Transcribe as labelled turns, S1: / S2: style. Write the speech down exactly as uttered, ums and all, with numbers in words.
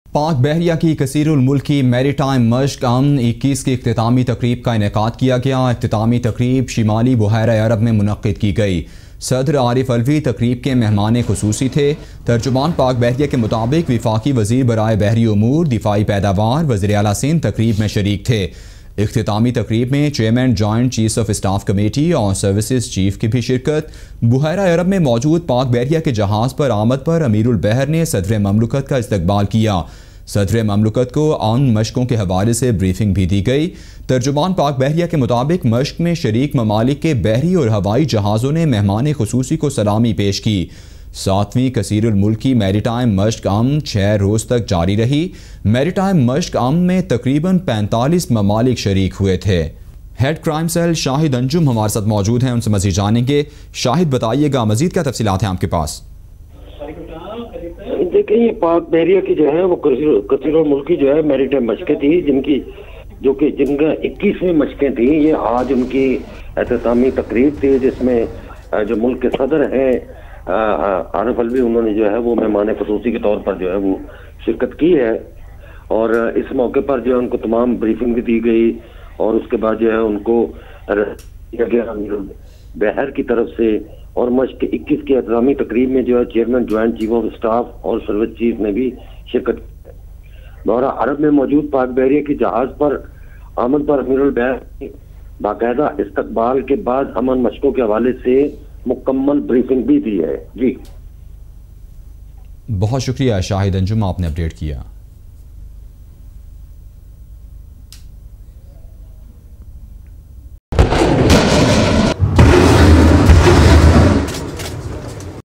S1: पाक बहरिया की कसीरुल मुल्की मैरीटाइम मश्क अमन इक्कीस की इख्तितामी तकरीब का इनेकाद किया गया। इख्तितामी तकरीब शिमाली बुहैरा अरब में मुनक्किद की गई। सदर आरिफ अलवी तकरीब के मेहमान खुसूसी थे। तर्जुमान पाक बहरिया के मुताबिक विफाकी वजीर बराए बहरी उमूर दिफाई पैदावार वज़ीर आला सिंध तकरीब में शरीक थे। इख्तितामी तकरीब में chairman joint chiefs of staff committee और सर्विसेज चीफ की भी शिरकत। बुहैरा अरब में मौजूद पाक बहरिया के जहाज़ पर आमद पर अमीरुल बहर ने सदर ममलकत का इस्तकबाल किया। सदर ममलकत को अमन मशकों के हवाले से ब्रीफिंग भी दी गई। तर्जुमान पाक बहरिया के मुताबिक मश्क में शरीक ममालिक के बहरी और हवाई जहाज़ों ने मेहमान खुसूसी को सलामी पेश की। सातवीं कसीरुल मुल्की मैरीटाइम मश्क अमन छः रोज़ तक जारी रही। मैरीटाइम मश्क अमन में तकरीबन पैंतालीस ममालिक शरीक हुए थे। Head crime cell Shahid Anjum हमारे साथ मौजूद हैं, उनसे मज़ीद जानेंगे। शाहिद बताइएगा, मज़ीद क्या तफसीलात हैं आपके पास?
S2: देखिए, ये पाक बहरिया की जो है वो कसीरुल मुल्की जो है मैरीटाइम मशकें थी, जिनकी जो कि जिनका इक्कीसवीं मशकें थी। ये आज उनकी एहतसामी तकरीब थी, जिसमें जो मुल्क के सदर हैं आरिफ अलवी, उन्होंने जो है वो मेहमान खुसूसी के तौर पर जो है वो शिरकत की है। और इस मौके पर जो है उनको तमाम ब्रीफिंग भी दी गई और उसके बाद जो है उनको बहर की तरफ से और मश्क इक्कीस की एहतसामी तकरीब में जो है chairman joint chief of staff और सर्विस चीफ ने भी शिरकत की। बहरा अरब में मौजूद पाक बहरिया की जहाज पर आमद पर अमीरुल बहर बाकायदा इस्तकबाल के बाद अमन मशकों के हवाले से मुकम्मल ब्रीफिंग भी दी है। जी
S1: बहुत शुक्रिया शाहिद अंजुम, आपने अपडेट किया।